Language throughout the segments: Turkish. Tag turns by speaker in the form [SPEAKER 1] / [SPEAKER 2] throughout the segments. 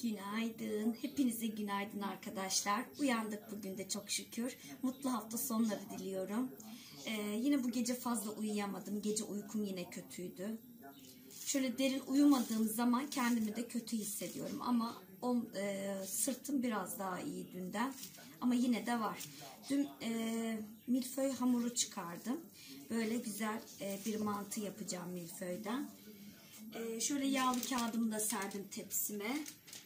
[SPEAKER 1] Günaydın. Hepinize günaydın arkadaşlar. Uyandık bugün de çok şükür. Mutlu hafta sonları diliyorum. Yine bu gece fazla uyuyamadım. Gece uykum yine kötüydü. Şöyle derin uyumadığım zaman kendimi de kötü hissediyorum. Ama sırtım biraz daha iyi dünden. Ama yine de var. Dün milföy hamuru çıkardım. Böyle güzel bir mantı yapacağım milföyden. Şöyle yağlı kağıdımı da serdim tepsime.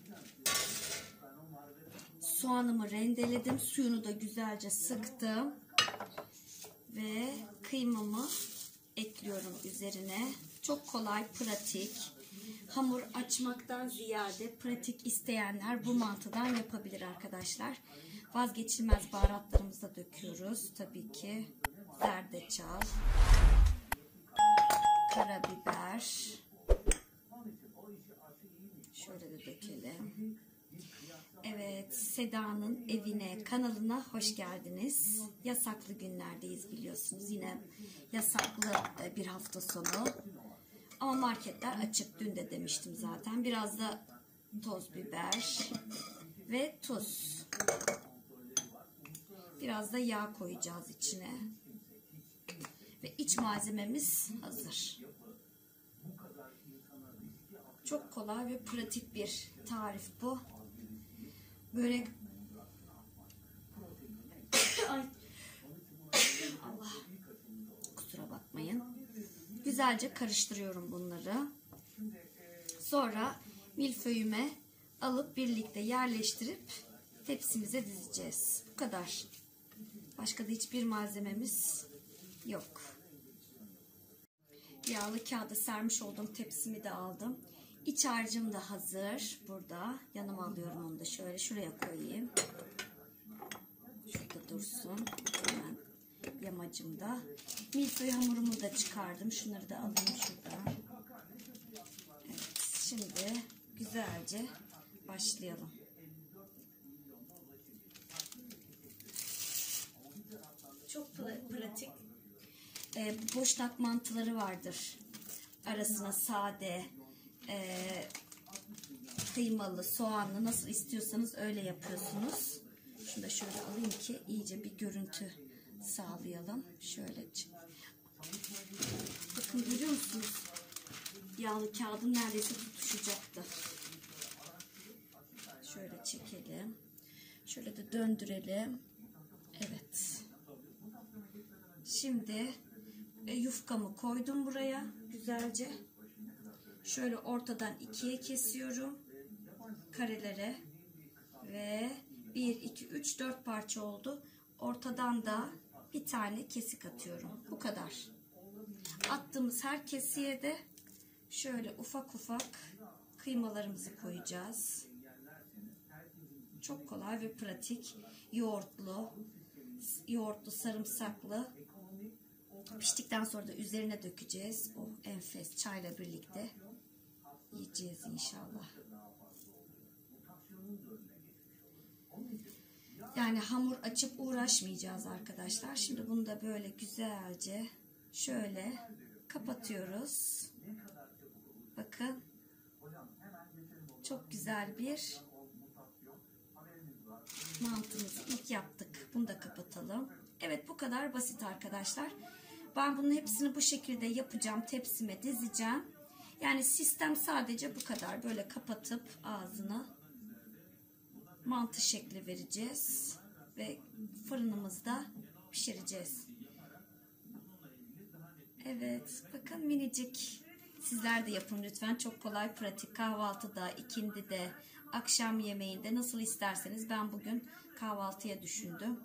[SPEAKER 1] Soğanımı rendeledim. Suyunu da güzelce sıktım. Ve kıymamı ekliyorum üzerine. Çok kolay, pratik. Hamur açmaktan ziyade pratik isteyenler bu mantıdan yapabilir arkadaşlar. Vazgeçilmez baharatlarımızı da döküyoruz. Tabii ki zerdeçal, karabiber. Şöyle de dökelim. Evet, Seda'nın evine, kanalına hoş geldiniz. Yasaklı günlerdeyiz biliyorsunuz. Yine yasaklı bir hafta sonu. Ama marketler açık. Dün de demiştim zaten. Biraz da toz biber ve tuz. Biraz da yağ koyacağız içine. Ve iç malzememiz hazır. Çok kolay ve pratik bir tarif bu. Böyle ay. Allah, kusura bakmayın. Güzelce karıştırıyorum bunları. Sonra milföyüme alıp birlikte yerleştirip tepsimize dizeceğiz. Bu kadar. Başka da hiçbir malzememiz yok. Yağlı kağıda sermiş olduğum tepsimi de aldım. İç harcım da hazır. Burada. Yanıma alıyorum onu da şöyle. Şuraya koyayım. Şurada dursun. Hemen yamacımda. Milföy hamurumu da çıkardım. Şunları da alayım şuradan. Evet. Şimdi güzelce başlayalım. Çok pratik. Boşnak mantıları vardır. Arasına sade, kıymalı, soğanlı nasıl istiyorsanız öyle yapıyorsunuz. Şunu da şöyle alayım ki iyice bir görüntü sağlayalım. Şöyle. Bakın görüyor musunuz? Yağlı kağıdım neredeyse tutuşacaktı. Şöyle çekelim. Şöyle de döndürelim. Evet. Şimdi yufkamı koydum buraya güzelce. Şöyle ortadan ikiye kesiyorum. Karelere. Ve 1, 2, 3, 4 parça oldu. Ortadan da bir tane kesik atıyorum. Bu kadar. Attığımız her kesiye de şöyle ufak ufak kıymalarımızı koyacağız. Çok kolay ve pratik. Yoğurtlu, sarımsaklı. Piştikten sonra da üzerine dökeceğiz. O enfes çayla birlikte yiyeceğiz inşallah. Yani hamur açıp uğraşmayacağız arkadaşlar. Şimdi bunu da böyle güzelce şöyle kapatıyoruz. Bakın. Çok güzel bir mantımızı ilk yaptık. Bunu da kapatalım. Evet, bu kadar basit arkadaşlar. Ben bunun hepsini bu şekilde yapacağım. Tepsime dizeceğim. Yani sistem sadece bu kadar. Böyle kapatıp ağzını mantı şekli vereceğiz. Ve fırınımızda pişireceğiz. Evet. Bakın minicik. Sizler de yapın lütfen. Çok kolay, pratik. Kahvaltıda, ikindide, akşam yemeğinde nasıl isterseniz. Ben bugün kahvaltıya düşündüm.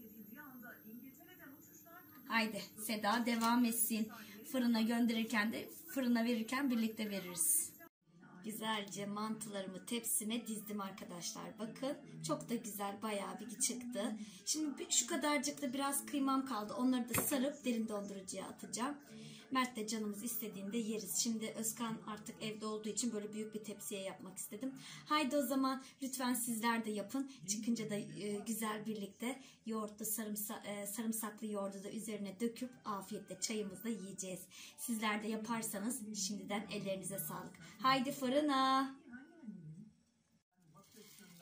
[SPEAKER 1] Haydi Seda devam etsin. Fırına gönderirken de fırına verirken birlikte veririz. Güzelce mantılarımı tepsime dizdim arkadaşlar. Bakın çok da güzel, bayağı bir çıktı. Şimdi şu kadarcık da biraz kıymam kaldı. Onları da sarıp derin dondurucuya atacağım. Mert de canımız istediğinde yeriz. Şimdi Özkan artık evde olduğu için böyle büyük bir tepsiye yapmak istedim. Haydi o zaman lütfen sizler de yapın. Çıkınca da güzel birlikte yoğurtlu sarımsaklı yoğurdu da üzerine döküp afiyetle çayımızla yiyeceğiz. Sizler de yaparsanız şimdiden ellerinize sağlık. Haydi fırına.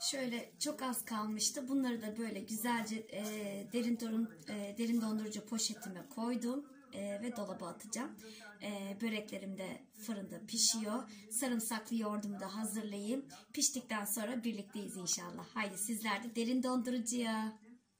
[SPEAKER 1] Şöyle çok az kalmıştı. Bunları da böyle güzelce derin dondurucu poşetime koydum ve dolaba atacağım. Böreklerim de fırında pişiyor. Sarımsaklı yoğurdumu da hazırlayayım. Piştikten sonra birlikteyiz inşallah. Haydi sizler de derin dondurucuya.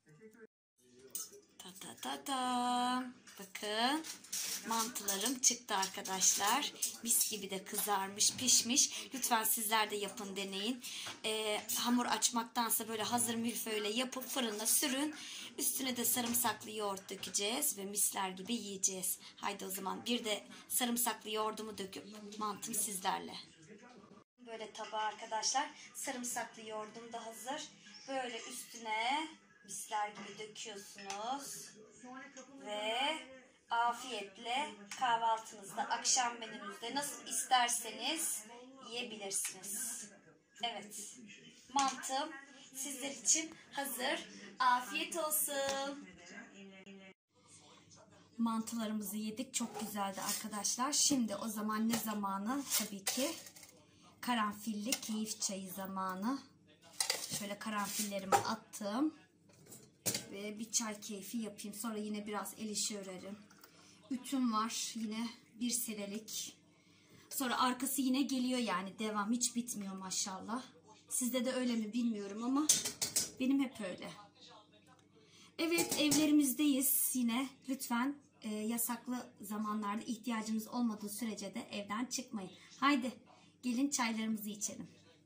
[SPEAKER 1] Ta ta ta ta. Bakın mantılarım çıktı arkadaşlar. Mis gibi de kızarmış, pişmiş. Lütfen sizler de yapın, deneyin. Hamur açmaktansa böyle hazır milföyle yapıp fırına sürün. Üstüne de sarımsaklı yoğurt dökeceğiz ve misler gibi yiyeceğiz. Haydi o zaman bir de sarımsaklı yoğurdumu döküp mantım sizlerle. Böyle tabağa arkadaşlar sarımsaklı yoğurdum da hazır. Böyle üstüne misler gibi döküyorsunuz ve afiyetle kahvaltınızda, akşam menünüzde nasıl isterseniz yiyebilirsiniz. Evet, mantım sizler için hazır. Afiyet olsun. Mantılarımızı yedik, çok güzeldi arkadaşlar. Şimdi o zaman ne zamanı? Tabii ki karanfilli keyif çayı zamanı. Şöyle karanfillerimi attım ve bir çay keyfi yapayım. Sonra yine biraz el işi örerim. Ütüm var yine bir senelik. Sonra arkası yine geliyor, yani devam, hiç bitmiyor maşallah. Sizde de öyle mi bilmiyorum ama benim hep öyle. Evet, evlerimizdeyiz yine. Lütfen yasaklı zamanlarda ihtiyacımız olmadığı sürece de evden çıkmayın. Haydi gelin çaylarımızı içelim.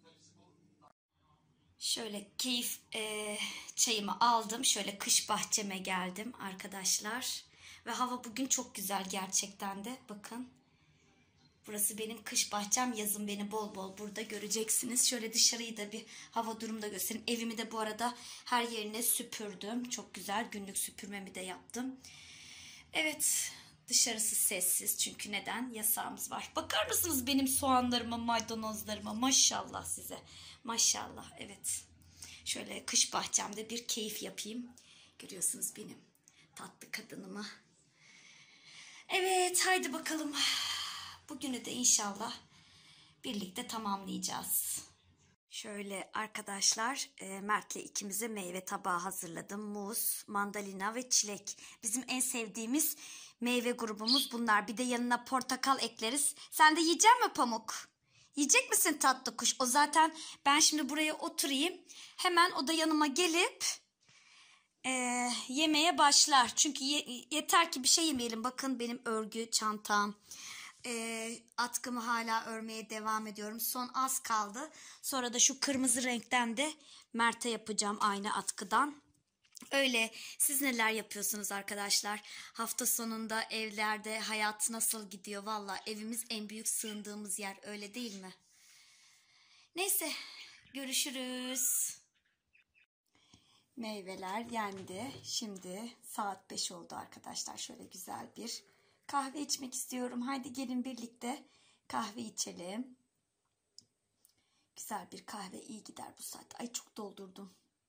[SPEAKER 1] Şöyle keyif çayımı aldım. Şöyle kış bahçeme geldim arkadaşlar. Ve hava bugün çok güzel gerçekten de. Bakın. Burası benim kış bahçem. Yazın beni bol bol burada göreceksiniz. Şöyle dışarıyı da bir hava durumu da göstereyim. Evimi de bu arada her yerine süpürdüm. Çok güzel. Günlük süpürmemi de yaptım. Evet. Dışarısı sessiz. Çünkü neden? Yasağımız var. Bakar mısınız benim soğanlarıma, maydanozlarıma? Maşallah size. Maşallah. Evet. Şöyle kış bahçemde bir keyif yapayım. Görüyorsunuz benim tatlı kadınımı. Evet. Haydi bakalım. Bugünü de inşallah birlikte tamamlayacağız. Şöyle arkadaşlar, Mert'le ikimize meyve tabağı hazırladım. Muz, mandalina ve çilek. Bizim en sevdiğimiz meyve grubumuz bunlar. Bir de yanına portakal ekleriz. Sen de yiyecek misin Pamuk? Yiyecek misin tatlı kuş? O zaten, ben şimdi buraya oturayım. Hemen o da yanıma gelip yemeye başlar. Çünkü yeter ki bir şey yemeyelim. Bakın benim örgü çantam. Atkımı hala örmeye devam ediyorum. Son az kaldı. Sonra da şu kırmızı renkten de Mert'e yapacağım aynı atkıdan. Öyle. Siz neler yapıyorsunuz arkadaşlar? Hafta sonunda evlerde hayat nasıl gidiyor? Valla evimiz en büyük sığındığımız yer, öyle değil mi? Neyse, görüşürüz. Meyveler yendi. Şimdi saat 5 oldu arkadaşlar. Şöyle güzel bir kahve içmek istiyorum. Haydi gelin birlikte kahve içelim. Güzel bir kahve iyi gider bu saatte. Ay çok doldurdum.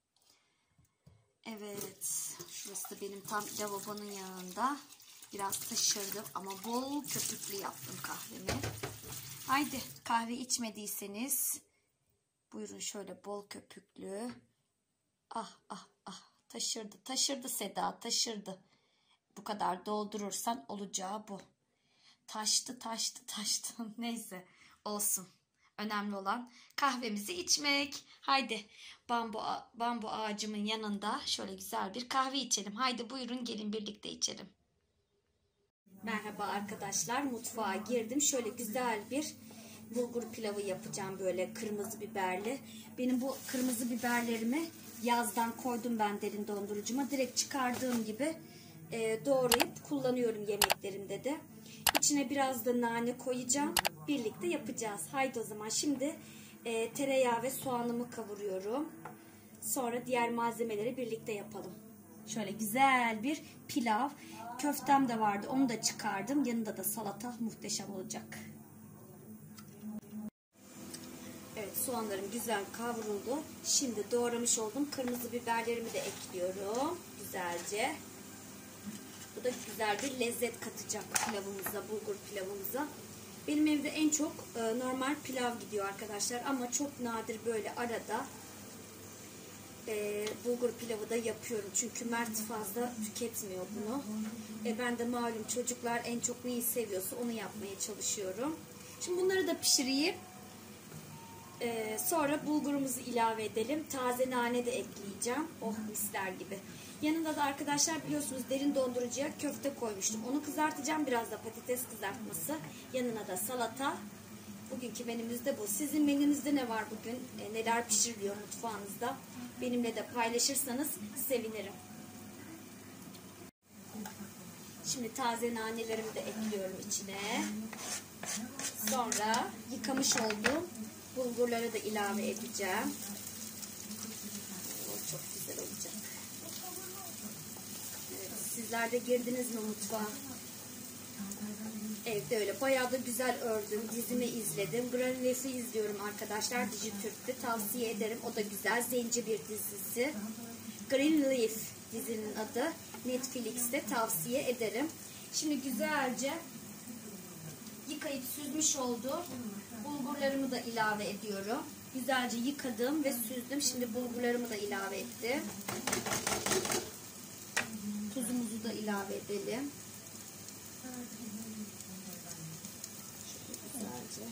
[SPEAKER 1] Evet. Şurası da benim tam lavabonun yanında. Biraz taşırdım ama bol köpüklü yaptım kahvemi. Haydi kahve içmediyseniz buyurun, şöyle bol köpüklü. Ah ah ah, taşırdı taşırdı Seda, taşırdı. Bu kadar doldurursan olacağı bu. Taştı taştı taştı. Neyse olsun. Önemli olan kahvemizi içmek. Haydi bambu ağacımın yanında şöyle güzel bir kahve içelim. Haydi buyurun gelin birlikte içelim. Merhaba arkadaşlar, mutfağa girdim. Şöyle güzel bir bulgur pilavı yapacağım, böyle kırmızı biberli. Benim bu kırmızı biberlerimi yazdan koydum ben derin dondurucuma. Direkt çıkardığım gibi doğrayıp kullanıyorum yemeklerimde de. İçine biraz da nane koyacağım. Birlikte yapacağız. Haydi o zaman şimdi tereyağı ve soğanımı kavuruyorum. Sonra diğer malzemeleri birlikte yapalım. Şöyle güzel bir pilav. Köftem de vardı, onu da çıkardım. Yanında da salata, muhteşem olacak. Evet, soğanlarım güzel kavruldu. Şimdi doğramış olduğum kırmızı biberlerimi de ekliyorum. Güzelce. Bu da güzel bir lezzet katacak pilavımıza, bulgur pilavımıza. Benim evde en çok normal pilav gidiyor arkadaşlar. Ama çok nadir böyle arada bulgur pilavı da yapıyorum. Çünkü Mert fazla tüketmiyor bunu. Ben de malum çocuklar en çok neyi seviyorsa onu yapmaya çalışıyorum. Şimdi bunları da pişireyim. Sonra bulgurumuzu ilave edelim. Taze nane de ekleyeceğim. Oh, misler gibi. Yanında da arkadaşlar biliyorsunuz derin dondurucuya köfte koymuştum. Onu kızartacağım. Biraz da patates kızartması. Yanına da salata. Bugünkü menümüz de bu. Sizin menünüzde ne var bugün? Neler pişiriliyor mutfağınızda? Benimle de paylaşırsanız sevinirim. Şimdi taze nanelerimi de ekliyorum içine. Sonra yıkamış olduğum bulgurları da ilave edeceğim. O çok güzel olacak. Evet, sizler de girdiniz mi mutfağa? Evde öyle. Bayağı da güzel ördüm. Dizimi izledim. Granules'i izliyorum arkadaşlar. Dijitürk'te tavsiye ederim. O da güzel. Zenci bir dizisi. Greenleaf dizinin adı. Netflix'te tavsiye ederim. Şimdi güzelce yıkayıp süzmüş olduğum bulgurlarımı da ilave ediyorum. Güzelce yıkadım ve süzdüm. Şimdi bulgurlarımı da ilave ettim. Tuzumuzu da ilave edelim. Güzelce.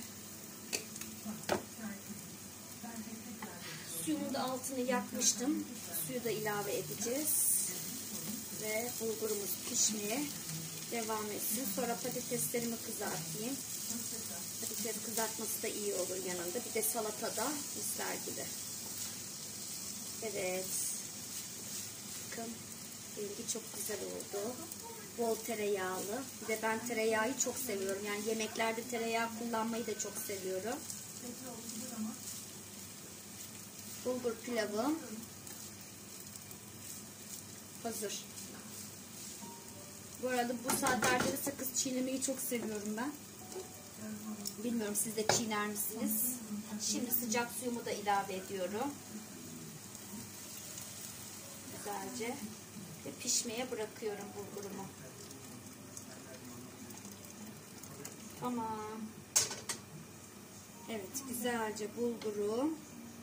[SPEAKER 1] Suyumun da altını yakmıştım. Suyu da ilave edeceğiz. Ve bulgurumuz pişmeye devam etsin. Sonra patateslerimi kızartayım. Patates kızartması da iyi olur yanında. Bir de salata da misler gibi. Evet. Bakın rengi çok güzel oldu. Bol tereyağlı. Bir de ben tereyağı çok seviyorum. Yani yemeklerde tereyağı kullanmayı da çok seviyorum. Bulgur pilavım hazır. Bu arada bu saatlerde de sakız çiğnemeyi çok seviyorum ben. Bilmiyorum siz de çiğner misiniz? Şimdi sıcak suyumu da ilave ediyorum. Güzelce ve pişmeye bırakıyorum bulgurumu. Tamam. Evet, güzelce bulgurum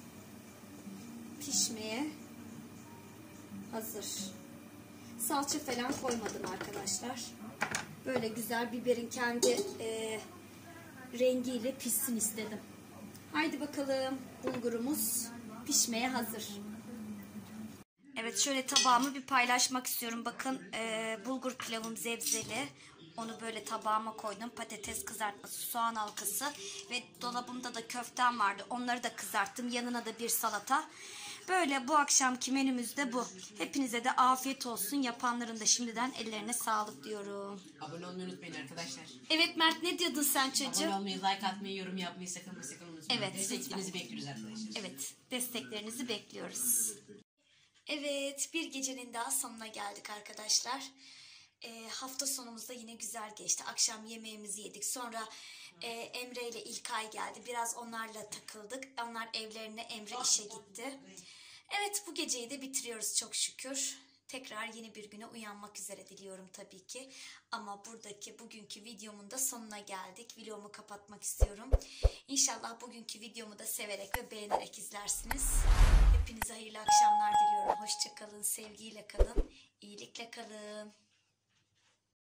[SPEAKER 1] pişmeye hazır. Salça falan koymadım arkadaşlar. Böyle güzel biberin kendi rengiyle pişsin istedim. Haydi bakalım, bulgurumuz pişmeye hazır. Evet, şöyle tabağımı bir paylaşmak istiyorum. Bakın bulgur pilavım zevzeli. Onu böyle tabağıma koydum. Patates kızartması, soğan halkası ve dolabımda da köftem vardı. Onları da kızarttım. Yanına da bir salata. Böyle bu akşamki menümüz de bu. Hepinize de afiyet olsun. Yapanların da şimdiden ellerine sağlık diyorum.
[SPEAKER 2] Abone olmayı unutmayın arkadaşlar.
[SPEAKER 1] Evet Mert, ne diyordun sen çocuğum?
[SPEAKER 2] Abone olmayı, like atmayı, yorum yapmayı sakın unutmayın.
[SPEAKER 1] Evet,
[SPEAKER 2] desteklerinizi bekliyoruz arkadaşlar.
[SPEAKER 1] Evet, desteklerinizi bekliyoruz. Evet, bir gecenin daha sonuna geldik arkadaşlar. Hafta sonumuzda yine güzel geçti. Akşam yemeğimizi yedik. Sonra Emre ile İlkay geldi. Biraz onlarla takıldık. Onlar evlerine, Emre işe gitti. Evet, bu geceyi de bitiriyoruz çok şükür. Tekrar yeni bir güne uyanmak üzere diliyorum tabii ki. Ama bugünkü videomun da sonuna geldik. Videomu kapatmak istiyorum. İnşallah bugünkü videomu da severek ve beğenerek izlersiniz. Hepinize hayırlı akşamlar diliyorum. Hoşça kalın, sevgiyle kalın, iyilikle kalın.